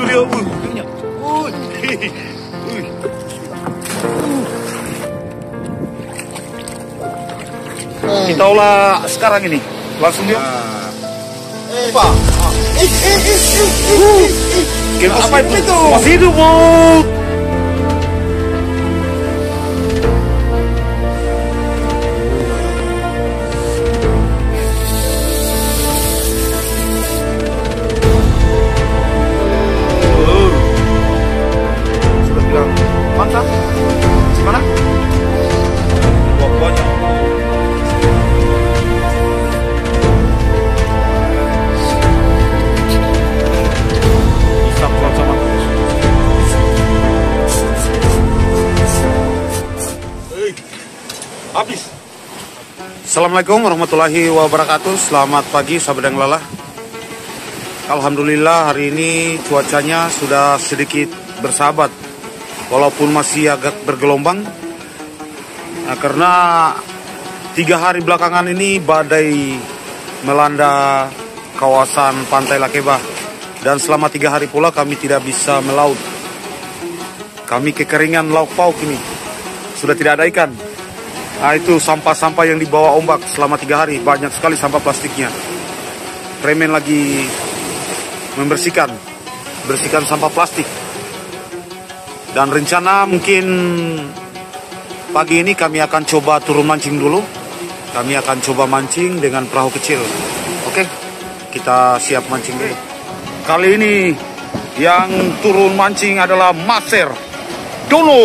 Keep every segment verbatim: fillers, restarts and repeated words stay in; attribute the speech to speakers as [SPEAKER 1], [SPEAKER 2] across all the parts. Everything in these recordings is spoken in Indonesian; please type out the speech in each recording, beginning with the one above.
[SPEAKER 1] dia. Uh, uh, uh. Kita olah sekarang ini. Langsung dia. Apa?
[SPEAKER 2] Eh, eh, eh, eh, eh,
[SPEAKER 1] Apa itu?
[SPEAKER 2] itu?
[SPEAKER 1] Masih hidup, Bu. Sudah bilang mantap. Gimana? Buah-buahnya. Habis. Assalamualaikum warahmatullahi wabarakatuh. Selamat pagi sahabat yang lelah. Alhamdulillah hari ini cuacanya sudah sedikit bersahabat, walaupun masih agak bergelombang. Nah, karena tiga hari belakangan ini badai melanda kawasan Pantai Lakeba, dan selama tiga hari pula kami tidak bisa melaut. Kami kekeringan lauk pauk ini, sudah tidak ada ikan. Nah, itu sampah-sampah yang dibawa ombak selama tiga hari. Banyak sekali sampah plastiknya. Premen lagi membersihkan bersihkan sampah plastik. Dan rencana mungkin pagi ini kami akan coba turun mancing dulu. Kami akan coba mancing dengan perahu kecil. Oke, kita siap mancing dulu. Kali ini yang turun mancing adalah Maser Dono.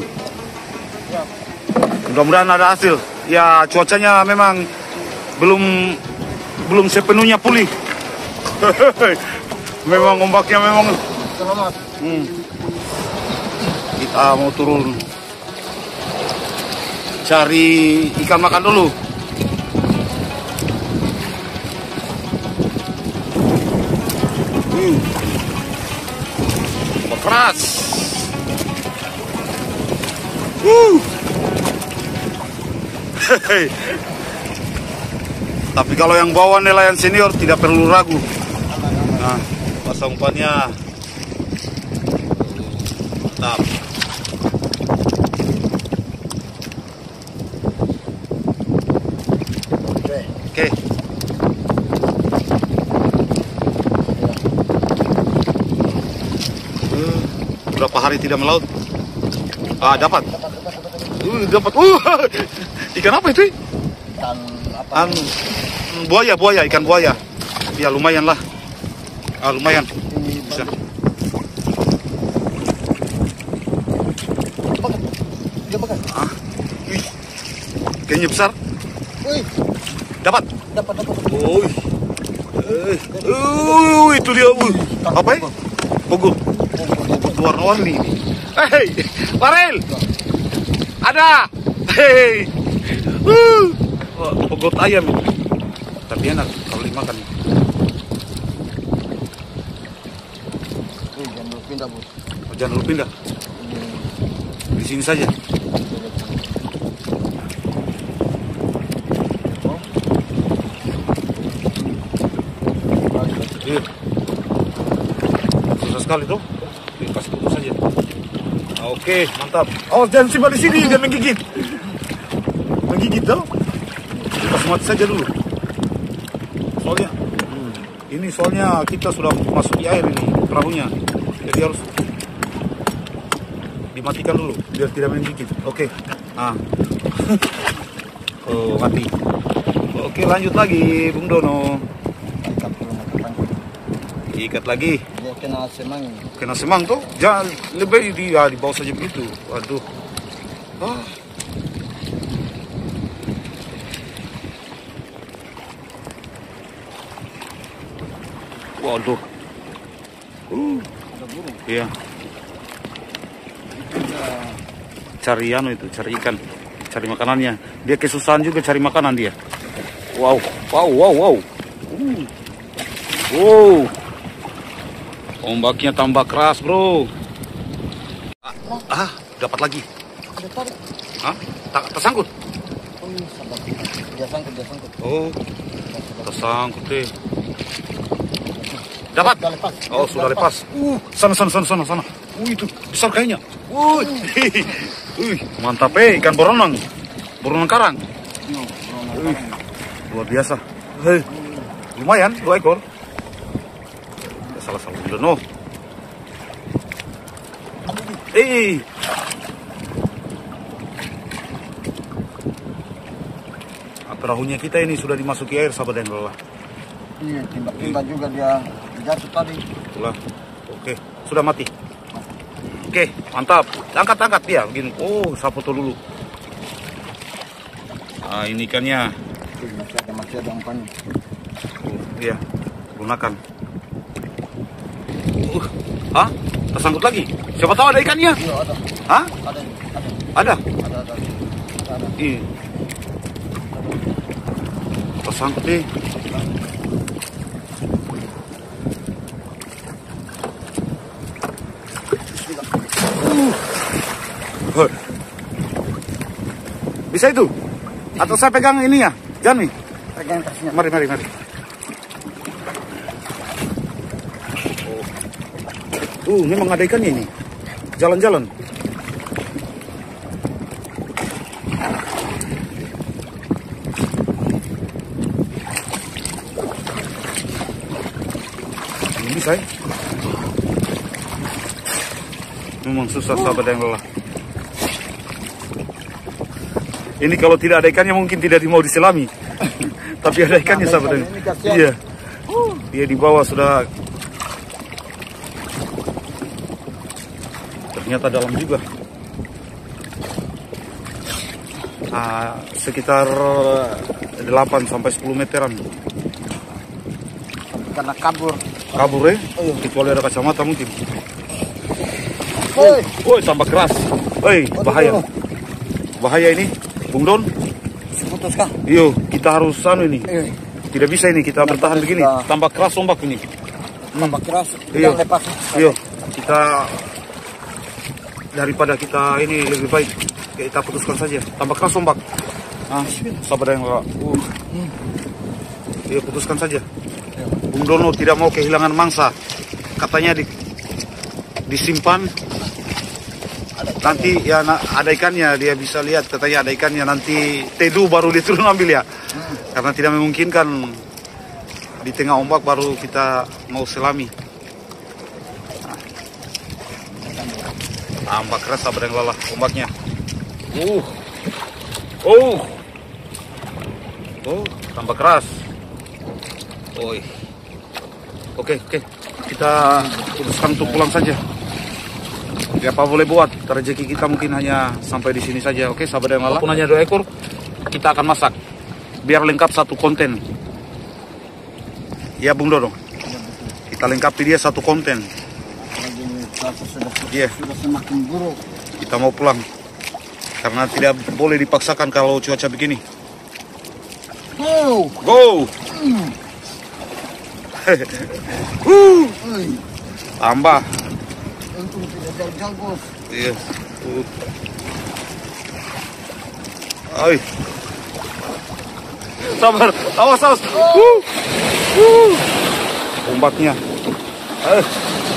[SPEAKER 1] Mudah-mudahan ada hasil. Ya, cuacanya memang belum belum sepenuhnya pulih. Memang ombaknya memang. Hmm. Kita mau turun cari ikan makan dulu. Hmm. Keras. Uh. Tapi kalau yang bawa nelayan senior tidak perlu ragu. Nah, pasang umpannya mantap. Oke. Oke. Uh, berapa hari tidak melaut? Ah, dapat. Uh, dapat. Uh, ikan apa itu?
[SPEAKER 2] Ikan apa?
[SPEAKER 1] An, buaya, buaya, ikan buaya. Ya lumayan lah. Ah, lumayan. Bisa.
[SPEAKER 2] Dia makan.
[SPEAKER 1] Ah, wih. Kayaknya besar.
[SPEAKER 2] Wih,
[SPEAKER 1] Dapat.
[SPEAKER 2] dapat dapat.
[SPEAKER 1] Wih. Eh, uh, itu dia. Uh. Apa ya? Pogo. Warna-warni. Hei, Farel. Ada. Hei. Uh. Oh, pogot ayam. Tapi enak kalau dimakan.
[SPEAKER 2] Eh, jangan dulu pindah, Bu.
[SPEAKER 1] Oh, jangan dulu pindah. Di sini saja. Iya. Susah sekali tuh. Kasih tutup saja. Oke, mantap. Oh, jangan simpan di sini, jangan menggigit. Menggigit tuh. Kita semati saja dulu. Soalnya, hmm, ini soalnya kita sudah masuk di air ini perahunya, jadi harus dimatikan dulu biar tidak menggigit. Oke, ah, oh mati. Oke, lanjut lagi, Bung Dono. Ikat lagi.
[SPEAKER 2] Dia kena semang.
[SPEAKER 1] Kena semang tuh, jangan lebih di, ya, di bawah saja begitu. Waduh. Ah. Waduh. Uh. Iya. Cari anu itu, cari ikan, cari makanannya. Dia kesusahan juga cari makanan dia. Wow, wow, wow, wow. Uh. Wow. Ombaknya tambah keras, bro. Ah, ah dapat lagi. Hah? Tak tersangkut?
[SPEAKER 2] Oh, sabar. Dia sangkut, dia sangkut.
[SPEAKER 1] Oh, tersangkut deh. Dapat?
[SPEAKER 2] Sudah lepas.
[SPEAKER 1] Oh, sudah lepas. Uh, sana, sana, sana, sana, sana. Uh, itu besar kayaknya. Uh, uh, mantap eh, ikan boronang. Boronang karang. Uh, luar biasa. Hei, lumayan, dua ekor. Salah-salah dono. Eh, perahunya kita ini sudah dimasuki air, sahabat yang lelah.
[SPEAKER 2] Iya, tiba-tiba juga dia jatuh tadi.
[SPEAKER 1] Itulah. Oke, sudah mati. Oke, mantap. Angkat-angkat dia begini. Oh, saya foto dulu. Ah, ini ikannya.
[SPEAKER 2] Masih ada, masih ada umpannya.
[SPEAKER 1] Oh, iya, gunakan. Uh, ah, tersangkut lagi. Siapa tahu ada ikannya?
[SPEAKER 2] Iya, ada.
[SPEAKER 1] Hah?
[SPEAKER 2] Ada, ada.
[SPEAKER 1] Ada?
[SPEAKER 2] Ada, ada. Ada.
[SPEAKER 1] Iya. Tersangkut nih. Uh. Bisa itu? Atau saya pegang ini ya? Jangan nih.
[SPEAKER 2] Pegang kasnya.
[SPEAKER 1] Mari, mari, mari. Oh. Uh, memang ada ikannya ini. Jalan-jalan. Ini saya. Memang susah sahabat yang lelah. Ini kalau tidak ada ikannya mungkin tidak mau diselami. Tapi ada ikannya sahabat yang. Iya. Dia di bawah sudah. Ternyata dalam juga. Ah, sekitar delapan sampai sepuluh meteran.
[SPEAKER 2] Karena kabur.
[SPEAKER 1] Kabur ya? Oh, kecuali ada kacamata mungkin.
[SPEAKER 2] Woi,
[SPEAKER 1] Woi, tambah keras. Woi, bahaya. Bahaya ini, Bung Don.
[SPEAKER 2] putus kah?
[SPEAKER 1] Iyo, kita harus anu ini.
[SPEAKER 2] Eh,
[SPEAKER 1] Tidak bisa ini, kita bertahan begini. Tambah keras ombak ini.
[SPEAKER 2] tambah keras.
[SPEAKER 1] Iya.
[SPEAKER 2] Yang lepas.
[SPEAKER 1] Iyo, kita daripada kita ini lebih baik kita putuskan saja. Tambah keras ombak. Ah, sabar yang enggak. Uh. Iya, putuskan saja. Bung Dono tidak mau kehilangan mangsa. Katanya di, disimpan. Nanti ya ada ikannya, dia bisa lihat katanya ada ikannya. Nanti teduh baru dia turun ambil ya. Karena tidak memungkinkan di tengah ombak baru kita mau selami. Nah, ombak keras sabar yang lelah ombaknya. Uh. Oh. Oh, tambah keras. Oi. Oke, oke. Kita putuskan untuk pulang saja. Ya apa boleh buat, rezeki kita mungkin hanya sampai di sini saja. Oke, sahabat yang lelah. Walaupun hanya dua ekor, kita akan masak. Biar lengkap satu konten. Ya, Bung Dodo. Kita lengkapi dia satu konten. Iya.
[SPEAKER 2] Sudah semakin buruk.
[SPEAKER 1] Kita mau pulang. Karena tidak boleh dipaksakan kalau cuaca begini.
[SPEAKER 2] Go!
[SPEAKER 1] Go!
[SPEAKER 2] Hmm.
[SPEAKER 1] uh.
[SPEAKER 2] Oi,
[SPEAKER 1] Tambah.
[SPEAKER 2] untung tidak jauh-jauh, bos.
[SPEAKER 1] Iya. Uh. Oi. Sabar. Awas, awas. Uh. Uh. Ombaknya. Uh.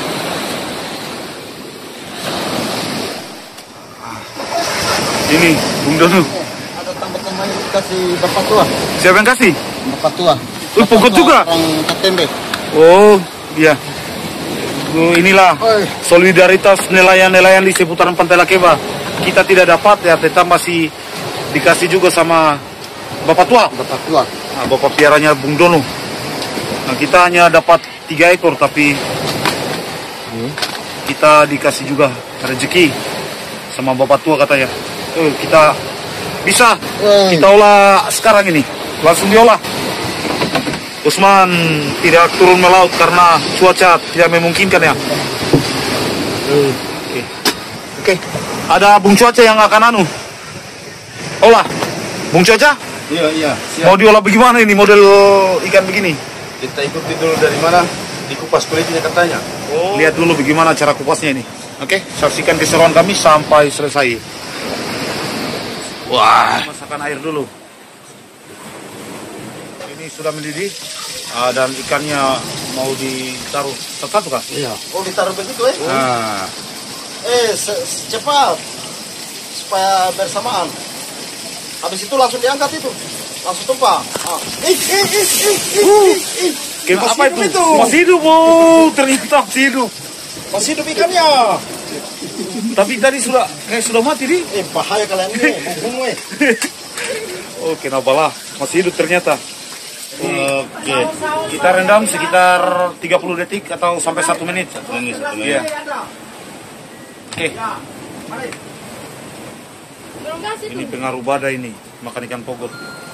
[SPEAKER 1] Ini, Bung Dono.
[SPEAKER 2] Ada tambah-tambah yang dikasih bapak tua.
[SPEAKER 1] Siapa yang kasih?
[SPEAKER 2] Bapak tua.
[SPEAKER 1] Oh, pokok juga?
[SPEAKER 2] Orang Katembe.
[SPEAKER 1] Oh, iya. Oh, inilah
[SPEAKER 2] Oi.
[SPEAKER 1] solidaritas nelayan-nelayan di seputaran Pantai Lakeba. Kita tidak dapat ya, tetap masih dikasih juga sama Bapak Tua.
[SPEAKER 2] Bapak tua.
[SPEAKER 1] Nah, Bapak piaranya Bung Dono. Nah, kita hanya dapat tiga ekor, tapi
[SPEAKER 2] Hmm.
[SPEAKER 1] kita dikasih juga rezeki sama Bapak Tua katanya. Eh, kita bisa,
[SPEAKER 2] Oi.
[SPEAKER 1] kita olah sekarang ini, langsung diolah. Usman tidak turun melaut karena cuaca tidak memungkinkan ya. Oke, okay. okay. Ada Bung Cuaca yang akan anu olah. Bung Cuaca,
[SPEAKER 2] Iya, iya. Siap.
[SPEAKER 1] mau diolah bagaimana ini model ikan begini?
[SPEAKER 2] Kita ikuti dulu dari mana dikupas kulitnya katanya.
[SPEAKER 1] Oh. Lihat dulu bagaimana cara kupasnya ini. Oke, okay. Saksikan keseruan kami sampai selesai. Wah, masakkan air dulu. Ini sudah mendidih uh, dan ikannya mau ditaruh satu kah?
[SPEAKER 3] Iya.
[SPEAKER 2] Oh, ditaruh begitu eh?
[SPEAKER 1] Nah,
[SPEAKER 2] Eh, se- cepat. Supaya bersamaan. Habis itu langsung diangkat itu. Langsung tumpah. Ah. Ih, ih, ih, ih, ih, ih.
[SPEAKER 1] Kayak
[SPEAKER 2] Masih
[SPEAKER 1] apa
[SPEAKER 2] hidup
[SPEAKER 1] itu?
[SPEAKER 2] itu.
[SPEAKER 1] Masih hidup, oh, ternyata masih hidup.
[SPEAKER 2] Masih hidup ikannya.
[SPEAKER 1] Tapi tadi sudah kayak sudah mati di.
[SPEAKER 2] Eh, bahaya kalian ini. Bunuh eh.
[SPEAKER 1] Oh, kenapa lah? Masih hidup ternyata.
[SPEAKER 3] Oke.
[SPEAKER 1] Kita rendam sekitar tiga puluh detik atau sampai satu menit.
[SPEAKER 3] Satu menit, satu menit.
[SPEAKER 1] Iya. Oke, ini pengaruh badai ini, makan ikan pogot.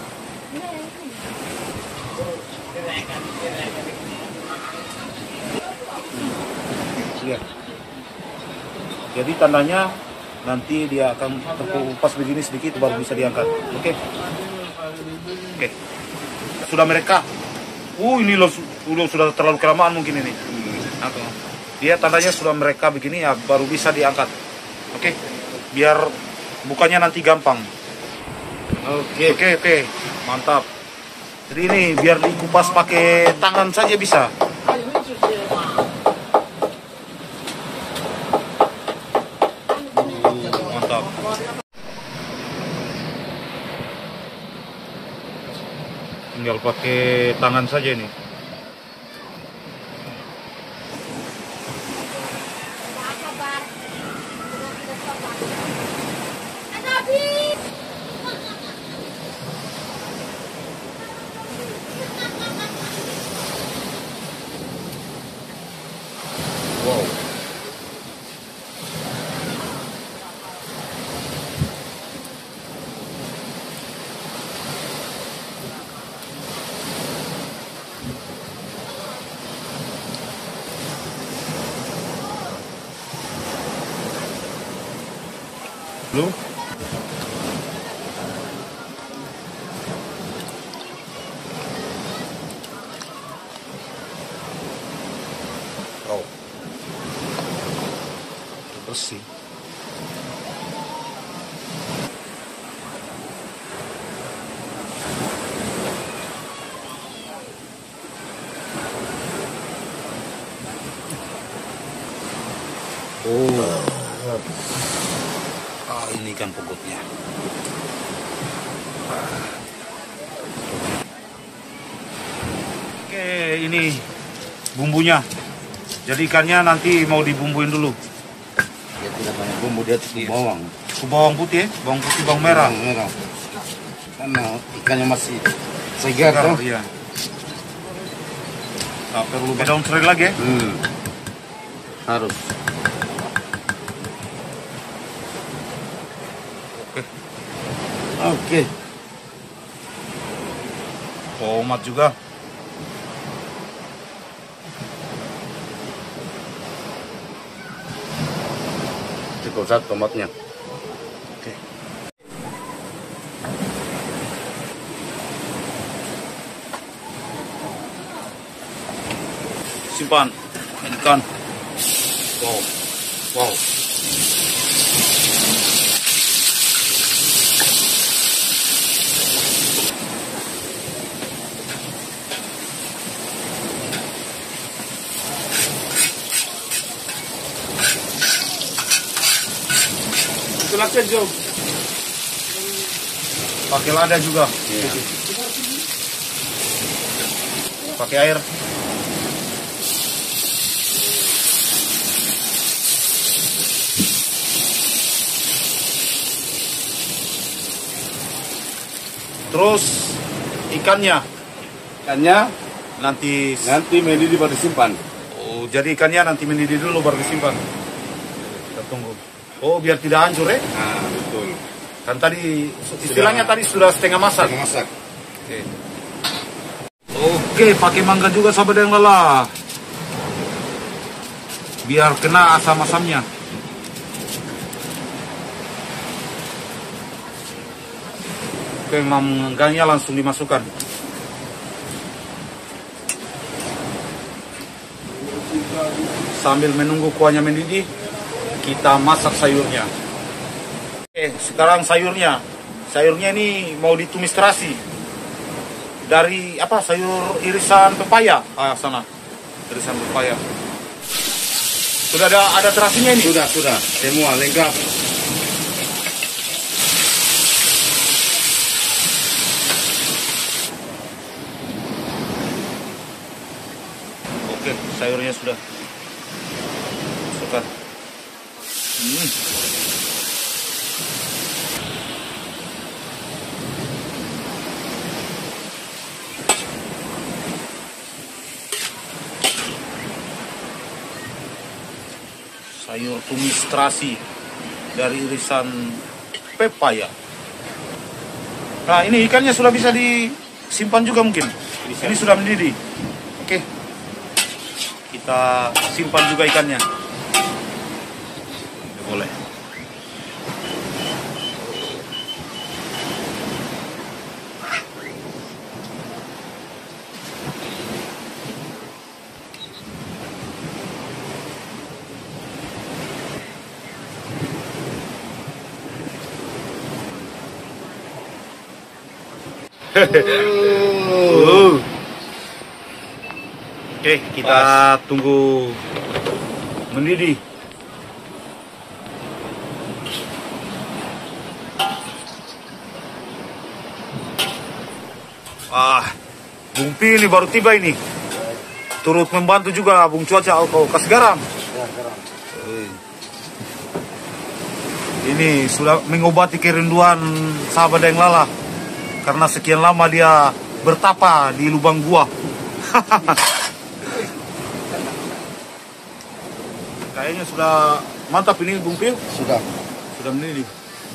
[SPEAKER 1] Lihat. Jadi tandanya nanti dia akan terkupas begini sedikit baru bisa diangkat. Oke. Oke. Sudah mereka. Uh, ini loh sudah sudah terlalu kelamaan mungkin ini. Aku. Dia tandanya sudah mereka begini ya baru bisa diangkat. Oke. Biar bukannya nanti gampang. Oke, oke, oke. Mantap. Jadi ini biar dikupas pakai tangan saja bisa. Mantap. Tinggal pakai tangan saja ini. Wow. Belum? Oh. Bersih. Oh. Ah, ini ikan pogotnya. Oke, ini bumbunya. Jadi ikannya nanti mau dibumbuin dulu.
[SPEAKER 3] Dia tidak banyak bumbu, dia cukup bawang.
[SPEAKER 1] Ke bawang putih, ya? Bawang putih, bawang merah.
[SPEAKER 3] Bawang merah. Karena ikannya masih segar
[SPEAKER 1] Segar,
[SPEAKER 3] toh.
[SPEAKER 1] iya. Nah, perlu daun serai lagi ya.
[SPEAKER 3] Hmm. Harus. Oke.
[SPEAKER 1] Tomat juga.
[SPEAKER 3] Cukup satu tomatnya.
[SPEAKER 1] Oke. Simpan ikan. Wow. Wow. Itu Jom. Pakai lada juga.
[SPEAKER 3] Iya.
[SPEAKER 1] Pakai air. Terus ikannya
[SPEAKER 3] Ikannya
[SPEAKER 1] nanti
[SPEAKER 3] nanti mendidih baru disimpan.
[SPEAKER 1] oh, jadi ikannya nanti mendidih dulu baru disimpan. Kita tunggu. Oh, biar tidak hancur ya?
[SPEAKER 3] Nah, betul.
[SPEAKER 1] Kan tadi istilahnya tadi sudah setengah masak.
[SPEAKER 3] Kita masak.
[SPEAKER 1] Oke. Oke, pakai mangga juga sahabat yang lelah. Biar kena asam-asamnya. Oke, mangganya langsung dimasukkan. Sambil menunggu kuahnya mendidih, kita masak sayurnya. Oke, sekarang sayurnya. Sayurnya ini mau ditumis terasi. Dari apa sayur irisan pepaya ah sana irisan pepaya. Sudah ada ada terasinya ini?
[SPEAKER 3] Sudah, sudah. Semua lengkap.
[SPEAKER 1] Oke, sayurnya sudah. Masukkan. Hmm. Sayur tumis terasi dari irisan pepaya. Nah, ini ikannya sudah bisa disimpan juga mungkin. Bisa. Ini sudah mendidih. Oke. Kita simpan juga ikannya. Boleh. uh. Oke, kita Pas. tunggu mendidih. Ah, Bung Pi ini baru tiba ini. Turut membantu juga Bung Cuaca. Oh, kasih garam.
[SPEAKER 3] Ya, garam.
[SPEAKER 1] Ini sudah mengobati kerinduan sahabat Dayang Lala. Karena sekian lama dia bertapa di lubang gua. Kayaknya sudah mantap ini Bung Pil.
[SPEAKER 3] Sudah.
[SPEAKER 1] Sudah mendidih.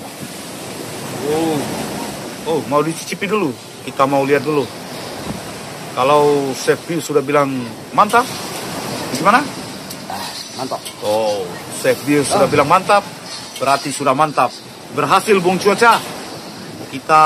[SPEAKER 1] Oh. Oh, mau dicicipi dulu. Kita mau lihat dulu. Kalau Chef Pil sudah bilang mantap, gimana?
[SPEAKER 3] Ah, mantap.
[SPEAKER 1] Oh, Chef Pil sudah oh. bilang mantap, berarti sudah mantap. Berhasil Bung Cuaca. Kita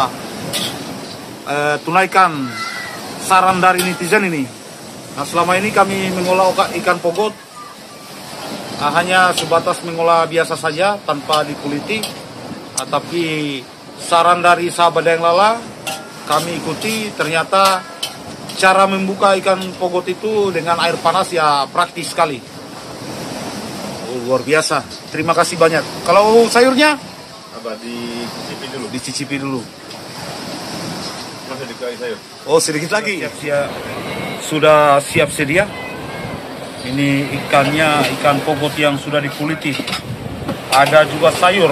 [SPEAKER 1] eh, tunaikan saran dari netizen ini. Nah, selama ini kami mengolah ikan pogot eh, hanya sebatas mengolah biasa saja tanpa dikuliti. Nah, tapi saran dari sahabat Dayang Lala kami ikuti, ternyata cara membuka ikan pogot itu dengan air panas ya praktis sekali. Oh, luar biasa. Terima kasih banyak. Kalau sayurnya
[SPEAKER 2] Apa dicicipi dulu?
[SPEAKER 1] Dicicipi dulu.
[SPEAKER 2] Masih dikasih sayur.
[SPEAKER 1] Oh, sedikit lagi. Siap, siap. Sudah siap sedia. Ini ikannya, ikan pogot yang sudah dikuliti. Ada juga sayur.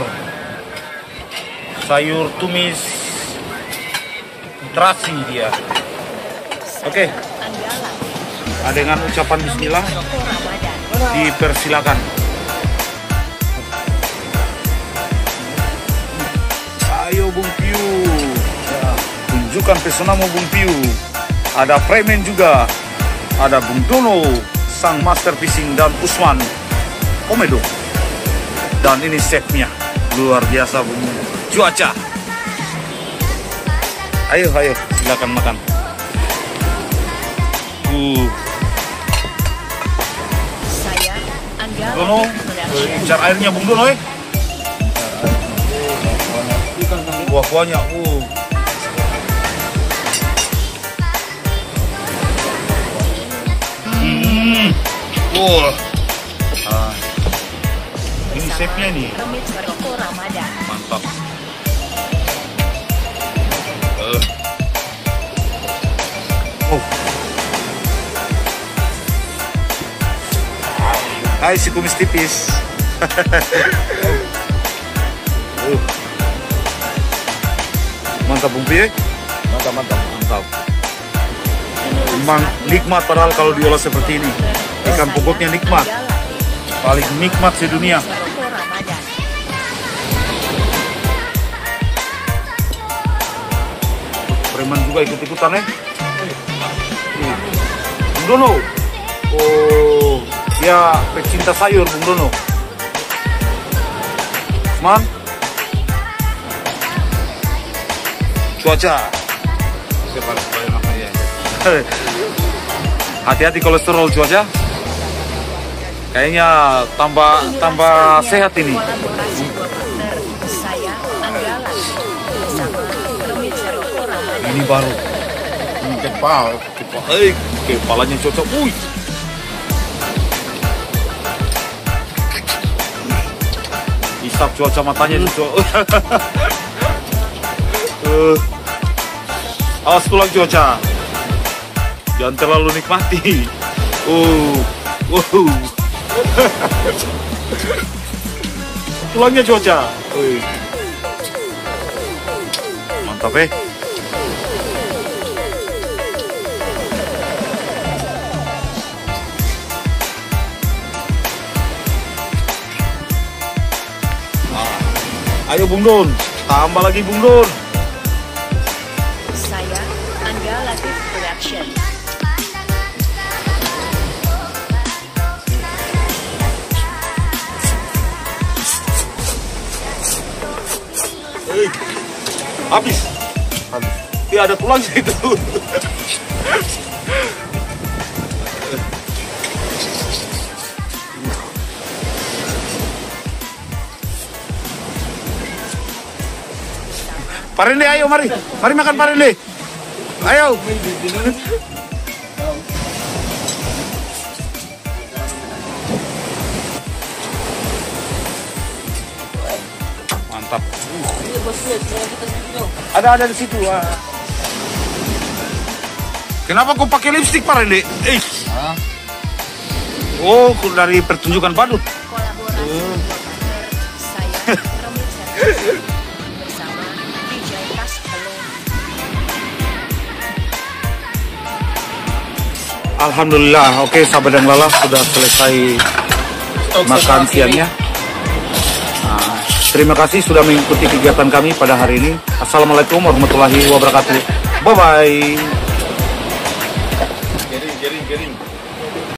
[SPEAKER 1] Sayur tumis terasi dia. Oke. Okay. Dengan ucapan bismillah dipersilakan. Ayo Bung Piu, tunjukkan pesonamu Bung Piu. Ada Freeman juga, ada Bung Dono, sang master fishing, dan Usman Komedo. Dan ini chefnya, luar biasa Bung Cuaca. Ayo, ayo, silakan makan. Uh. Dono, cari airnya Bung Dono, eh. Buah-buahnya, uh. Hmm. Wah. Ah. Ini chefnya nih. Mantap. Uh. Oh. Hai si kumis tipis. uh. Mantap Bung Pi.
[SPEAKER 3] Mantap, mantap.
[SPEAKER 1] Mantap. Memang nikmat padahal kalau diolah seperti ini. Ikan pogotnya nikmat. Paling nikmat sedunia. Preman juga ikut-ikutan, eh. Bung Dono. Oh, dia pecinta sayur Bung Dono. Man. Cuaca. Hati-hati kolesterol Cuaca. Kayaknya tambah tambah sehat ini. Ini baru.
[SPEAKER 3] Kepal,
[SPEAKER 1] kepal. Eh, kepalanya cocok. Wih. Hisap cuaca matanya itu. uh, awas pulang cuaca. Jangan terlalu nikmati. Uh, wow. Pulangnya cuaca. Uy. Mantap eh. Ayo Bung Don, tambah lagi Bung Don.
[SPEAKER 4] Saya Angga Latif Production.
[SPEAKER 1] Hei, habis. Habis. Ya ada tulang itu. Parende, ayo mari. Mari makan parende. Ayo. Mantap. Ada ada di situ. Ah. Kenapa kau pakai lipstik Parende? Eh.
[SPEAKER 3] Hah?
[SPEAKER 1] Oh, dari pertunjukan badut.
[SPEAKER 4] Kolaborasi uh. Saya Romi Servis bersama D J Tas Pelung.
[SPEAKER 1] Alhamdulillah, oke sahabat dan lala sudah selesai makan siangnya. Nah, terima kasih sudah mengikuti kegiatan kami pada hari ini. Assalamualaikum warahmatullahi wabarakatuh. Bye bye.